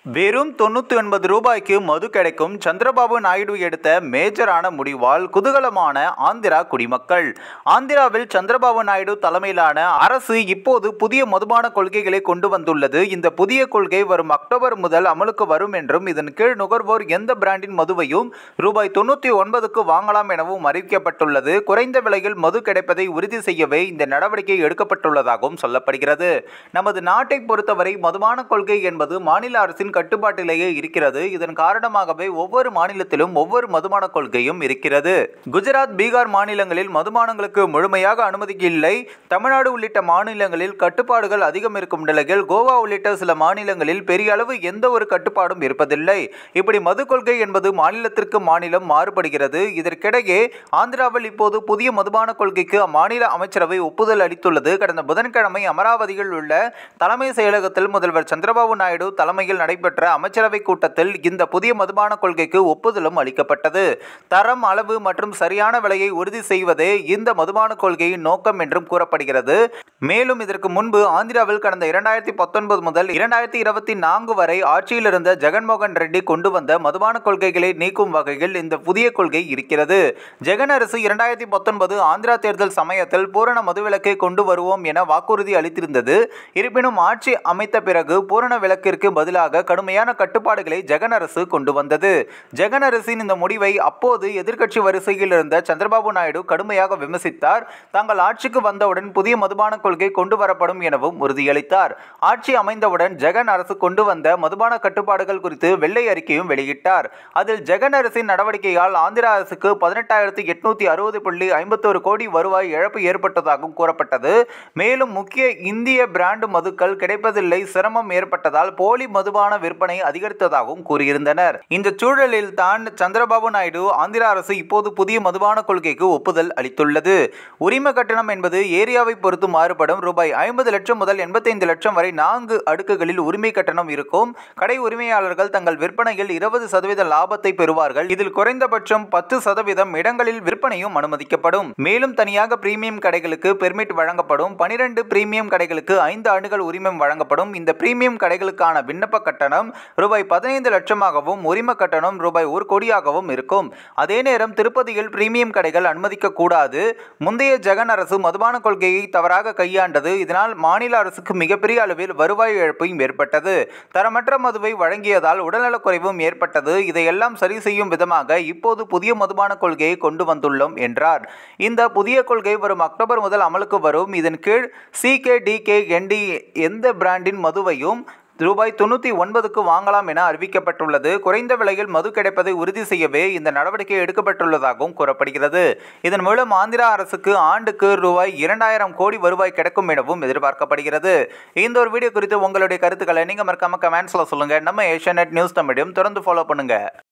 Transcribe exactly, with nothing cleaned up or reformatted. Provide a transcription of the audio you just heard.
வெறும் தொண்ணூற்றி ஒன்பது ரூபாய்க்கு மது கிடைக்கும் சந்திரபாபு நாயுடு எடுத்த மேஜரான முடிவால் குதூகலமான ஆந்திரா குடிமக்கள். ஆந்திராவில் சந்திரபாபு நாயுடு தலைமையிலான அரசு இப்போது புதிய மதுபான கொள்கைகளை கொண்டு வந்துள்ளது. இந்த புதிய கொள்கை வரும் அக்டோபர் முதல் அமலுக்கு வரும் என்றும் இதன் கீழ் நுகர்வோர் எந்த பிராண்டின் மதுவையும் ரூபாய் தொண்ணூற்றி ஒன்பதுக்கு வாங்கலாம் எனவும் அறிவிக்கப்பட்டுள்ளது. குறைந்த விலையில் மது கிடைப்பதை உறுதி செய்யவே இந்த நடவடிக்கை எடுக்கப்பட்டுள்ளதாகவும் சொல்லப்படுகிறது. நமது நாட்டை பொறுத்தவரை மதுபான கொள்கை என்பது மாநில அரசின் கட்டுப்பாட்டிலேயே இருக்கிறது. இதன் காரணமாகவே ஒவ்வொரு மாநிலத்திலும் ஒவ்வொரு மதுபான கொள்கையும் இருக்கிறது. குஜராத், பீகார் மாநிலங்களில் மதுபானங்களுக்கு முழுமையாக அனுமதி இல்லை. தமிழ்நாடு உள்ளிட்ட மாநிலங்களில் கட்டுப்பாடுகள் அதிகம் இருக்கும் நிலையில் கோவா உள்ளிட்ட சில மாநிலங்களில் பெரிய அளவு எந்த ஒரு கட்டுப்பாடும் இருப்பதில்லை. இப்படி மது கொள்கை என்பது மாநிலத்திற்கு மாநிலம் மாறுபடுகிறது. இதற்கிடையே ஆந்திராவில் இப்போது புதிய மதுபான கொள்கைக்கு அம்மாநில அமைச்சரவை ஒப்புதல் அளித்துள்ளது. கடந்த புதன்கிழமை அமராவதியில் உள்ள தலைமை செயலகத்தில் முதல்வர் சந்திரபாபு நாயுடு தலைமையில் நடைபெற்ற அமைச்சரவை கூட்டத்தில் இந்த புதிய மதுபான கொள்கைக்கு ஒப்புதலும் அளிக்கப்பட்டது. தரம், அளவு மற்றும் சரியான விலையை உறுதி செய்வதே இந்த மதுபான கொள்கையின் நோக்கம் என்றும் கூறப்படுகிறது. மேலும் இதற்கு முன்பு ஆந்திராவில் கடந்த இரண்டாயிரத்தி பத்தொன்பது முதல் இரண்டாயிரத்தி இருபத்தி நான்கு வரை ஆட்சியில் இருந்த ஜெகன்மோகன் ரெட்டி கொண்டு வந்த மதுபான கொள்கைகளை நீக்கும் வகையில் இந்த புதிய கொள்கை இருக்கிறது. ஜெகன் அரசு இரண்டாயிரத்தி பத்தொன்பது ஆந்திரா தேர்தல் சமயத்தில் பூரண மதுவிலக்கை கொண்டு வருவோம் என வாக்குறுதி அளித்திருந்தது. இருப்பினும் ஆட்சி அமைத்த பிறகு பூரண விலக்கிற்கு பதிலாக கடுமையான கட்டுப்பாடுகளை ஜெகன் அரசு கொண்டு வந்தது. ஜெகன் அரசின் இந்த முடிவை அப்போது எதிர்க்கட்சி வரிசையில் இருந்த சந்திரபாபு நாயுடு கடுமையாக விமர்சித்தார். தாங்கள் ஆட்சிக்கு வந்தவுடன் புதிய மதுபான கொள்கை கொண்டு வரப்படும் எனவும் உறுதியளித்தார். ஆட்சி அமைந்தவுடன் ஜெகன் அரசு கொண்டு வந்த மதுபான கட்டுப்பாடுகள் குறித்து வெள்ளை அறிக்கையும் வெளியிட்டார். அதில் ஜெகன் அரசின் நடவடிக்கையால் ஆந்திரா அரசுக்கு பதினெட்டாயிரத்தி எட்நூத்தி அறுபது புள்ளி ஐம்பத்தொரு கோடி வருவாய் இழப்பு ஏற்பட்டதாகவும் கூறப்பட்டது. மேலும் முக்கிய இந்திய பிராண்டு மதுக்கள் கிடைப்பதில்லை, சிரமம் ஏற்பட்டதால் போலி மதுபான விற்பனை அதிகரித்ததாகவும் கூறியிருந்தனர். இந்த சூழலில் தான் சந்திரபாபு நாயுடு ஆந்திரா அரசு இப்போது புதிய மதுபான கொள்கைக்கு ஒப்புதல் அளித்துள்ளது. உரிம கட்டணம் என்பது ஏரியாவை பொறுத்து மாறுபடும். ரூபாய் ஐம்பது லட்சம் முதல் எண்பத்தி ஐந்து லட்சம் வரை நான்கு அடுக்குகளில் உரிமை கட்டணம் இருக்கும். கடை உரிமையாளர்கள் தங்கள் விற்பனையில் இருபது சதவீத லாபத்தை பெறுவார்கள். இதில் குறைந்தபட்சம் பத்து சதவீதம் இடங்களில் விற்பனையும் அனுமதிக்கப்படும். மேலும் தனியாக பிரீமியம் கடைகளுக்கு பெர்மிட் வழங்கப்படும். பனிரெண்டு பிரீமியம் கடைகளுக்கு ஐந்து ஆண்டுகள் உரிமம் வழங்கப்படும். இந்த பிரீமியம் கடைகளுக்கான விண்ணப்ப கட்டணம் ரூபாய் பதினைந்து லட்சமாகவும் உரிம கட்டணம் ரூபாய் ஒரு கோடியாகவும் இருக்கும். அதே நேரம் திருப்பதியில் பிரீமியம் கடைகள் அனுமதிக்க கூடாது. முந்தைய ஜெகன் அரசு மதுபான கொள்கையை தவறாக கையாண்டது. இதனால் மாநில அரசுக்கு மிகப்பெரிய அளவில் வருவாய் இழப்பும் ஏற்பட்டது. தரமற்ற மதுவை வழங்கியதால் உடல்நலக்குறைவும் ஏற்பட்டது. இதையெல்லாம் சரி செய்யும் விதமாக இப்போது புதிய மதுபான கொள்கையை கொண்டு வந்துள்ளோம் என்றார். இந்த புதிய கொள்கை வரும் அக்டோபர் முதல் அமலுக்கு வரும். இதன் கீழ் சி கே டி கே என் டி எந்த பிராண்டின் மதுவையும் ரூபாய் தொண்ணூற்றி ஒன்பதுக்கு வாங்கலாம் என அறிவிக்கப்பட்டுள்ளது. குறைந்த விலையில் மது கிடைப்பதை உறுதி செய்யவே இந்த நடவடிக்கை எடுக்கப்பட்டுள்ளதாகவும் கூறப்படுகிறது. இதன் மூலம் ஆந்திரா அரசுக்கு ஆண்டுக்கு ரூபாய் இரண்டாயிரம் கோடி வருவாய் கிடைக்கும் எனவும் எதிர்பார்க்கப்படுகிறது. இந்த ஒரு வீடியோ குறித்து உங்களுடைய கருத்துக்களை நீங்க மறக்காம கமெண்ட்ஸ்ல சொல்லுங்க. நம்ம ஏஷியாநெட் நியூஸ் தமிழையும் தொடர்ந்து ஃபாலோ பண்ணுங்க.